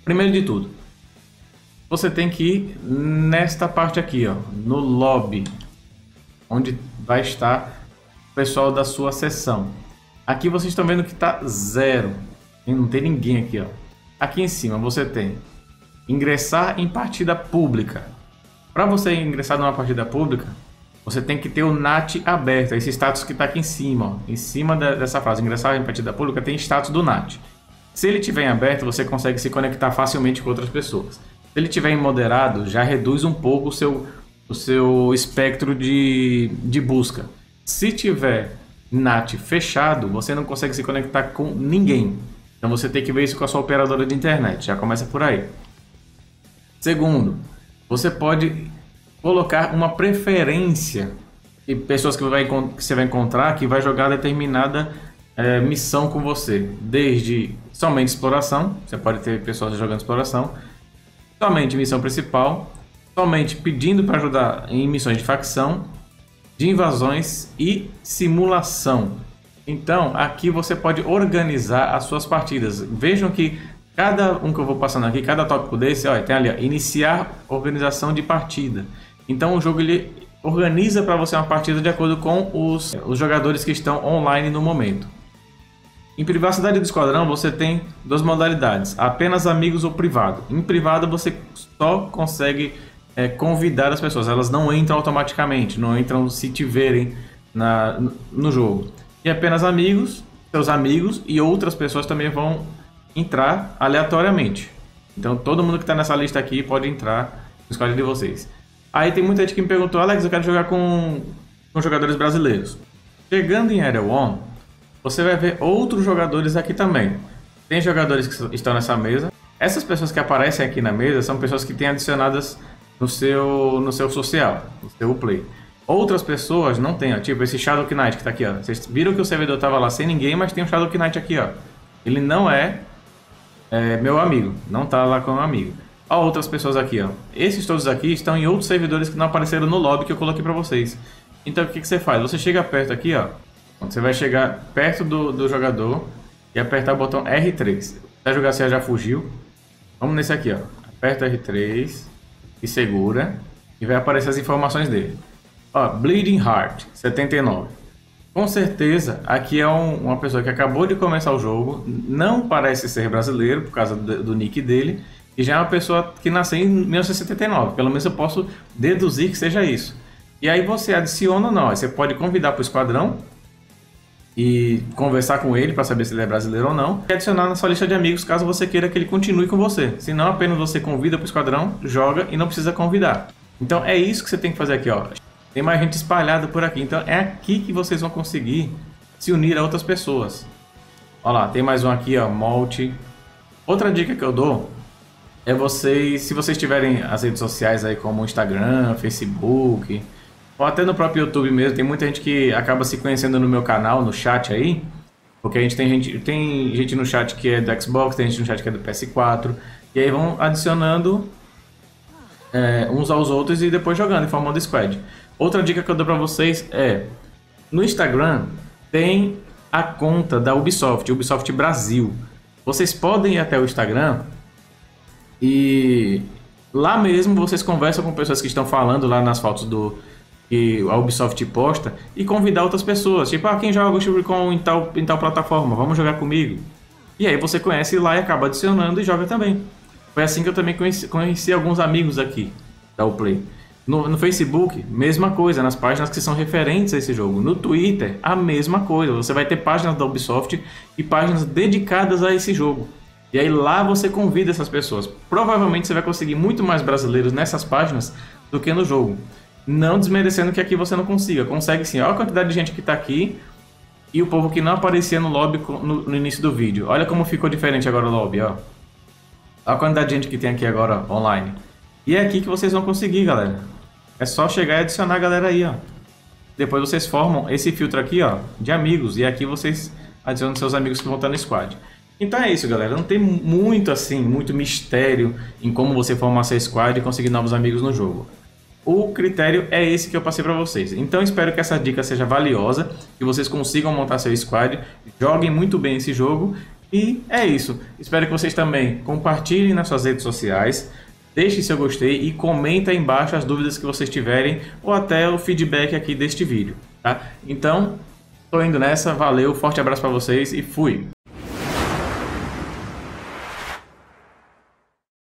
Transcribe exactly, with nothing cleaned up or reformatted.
Primeiro de tudo, você tem que ir nesta parte aqui, ó, no lobby, onde vai estar o pessoal da sua sessão. Aqui vocês estão vendo que está zero, não tem ninguém aqui, ó. Aqui em cima você tem ingressar em partida pública. Para você ingressar numa partida pública, você tem que ter o N A T aberto, esse status que está aqui em cima, ó. Em cima dessa frase, ingressar em partida pública, tem status do N A T. Se ele estiver em aberto, você consegue se conectar facilmente com outras pessoas. Se ele estiver em moderado, já reduz um pouco o seu, o seu espectro de, de busca. Se tiver N A T fechado, você não consegue se conectar com ninguém. Então você tem que ver isso com a sua operadora de internet, já começa por aí. Segundo, você pode colocar uma preferência de pessoas que, vai, que você vai encontrar que vai jogar determinada é, missão com você. Desde somente exploração, você pode ter pessoas jogando exploração, somente missão principal, somente pedindo para ajudar em missões de facção, de invasões e simulação. Então aqui você pode organizar as suas partidas. Vejam que cada um que eu vou passando aqui, cada tópico desse, olha, tem ali, ó, iniciar organização de partida. Então o jogo ele organiza para você uma partida de acordo com os, os jogadores que estão online no momento. Em privacidade do esquadrão você tem duas modalidades, apenas amigos ou privado. Em privado você só consegue é, convidar as pessoas, elas não entram automaticamente, não entram se tiverem na, no jogo. E apenas amigos, seus amigos e outras pessoas também vão entrar aleatoriamente. Então todo mundo que está nessa lista aqui pode entrar no squad de vocês. Aí tem muita gente que me perguntou: Alex, eu quero jogar com, com jogadores brasileiros. Chegando em Area um, você vai ver outros jogadores aqui também. Tem jogadores que estão nessa mesa. Essas pessoas que aparecem aqui na mesa são pessoas que têm adicionadas no seu, no seu social, no seu play. Outras pessoas não tem, ó, tipo esse Shadow Knight que está aqui, ó. Vocês viram que o servidor estava lá sem ninguém, mas tem um Shadow Knight aqui, ó. Ele não é É, meu amigo, não tá lá como amigo. Ó, outras pessoas aqui, ó. Esses todos aqui estão em outros servidores que não apareceram no lobby que eu coloquei pra vocês. Então o que, que você faz? Você chega perto aqui, ó. Você vai chegar perto do, do jogador e apertar o botão R três. Se jogar se já fugiu. Vamos nesse aqui, ó. Aperta R três e segura e vai aparecer as informações dele. Ó, Bleeding Heart setenta e nove. Com certeza, aqui é um, uma pessoa que acabou de começar o jogo, não parece ser brasileiro por causa do, do nick dele, e já é uma pessoa que nasceu em mil novecentos e setenta e nove, pelo menos eu posso deduzir que seja isso. E aí você adiciona ou não, você pode convidar para o esquadrão e conversar com ele para saber se ele é brasileiro ou não, e adicionar na sua lista de amigos caso você queira que ele continue com você. Se não, apenas você convida para o esquadrão, joga e não precisa convidar. Então é isso que você tem que fazer aqui, ó. Tem mais gente espalhada por aqui, então é aqui que vocês vão conseguir se unir a outras pessoas. Olha lá, tem mais um aqui, ó, Molt. Outra dica que eu dou é vocês, se vocês tiverem as redes sociais aí como Instagram, Facebook, ou até no próprio YouTube mesmo, tem muita gente que acaba se conhecendo no meu canal, no chat aí, porque a gente tem gente, tem gente no chat que é do Xbox, tem gente no chat que é do P S quatro, e aí vão adicionando é, uns aos outros e depois jogando e formando squad. Outra dica que eu dou pra vocês é, no Instagram tem a conta da Ubisoft, Ubisoft Brasil. Vocês podem ir até o Instagram e lá mesmo vocês conversam com pessoas que estão falando lá nas fotos do que a Ubisoft posta e convidar outras pessoas. Tipo, ah, quem joga o Ghost Recon em tal, em tal plataforma, vamos jogar comigo. E aí você conhece lá e acaba adicionando e joga também. Foi assim que eu também conheci, conheci alguns amigos aqui da Uplay. No, no Facebook, mesma coisa, nas páginas que são referentes a esse jogo. No Twitter, a mesma coisa. Você vai ter páginas da Ubisoft e páginas dedicadas a esse jogo. E aí lá você convida essas pessoas. Provavelmente você vai conseguir muito mais brasileiros nessas páginas do que no jogo. Não desmerecendo que aqui você não consiga. Consegue sim. Olha a quantidade de gente que está aqui e o povo que não aparecia no lobby no, no início do vídeo. Olha como ficou diferente agora o lobby, ó. Olha a quantidade de gente que tem aqui agora online. E é aqui que vocês vão conseguir, galera. É só chegar e adicionar a galera aí, ó. Depois vocês formam esse filtro aqui, ó, de amigos. E aqui vocês adicionam seus amigos que vão estar no squad. Então é isso, galera. Não tem muito assim, muito mistério em como você formar seu squad e conseguir novos amigos no jogo. O critério é esse que eu passei para vocês. Então espero que essa dica seja valiosa, que vocês consigam montar seu squad, joguem muito bem esse jogo E é isso. Espero que vocês também compartilhem nas suas redes sociais, deixem seu gostei e comentem aí embaixo as dúvidas que vocês tiverem ou até o feedback aqui deste vídeo, tá? Então, tô indo nessa, valeu, forte abraço para vocês e fui!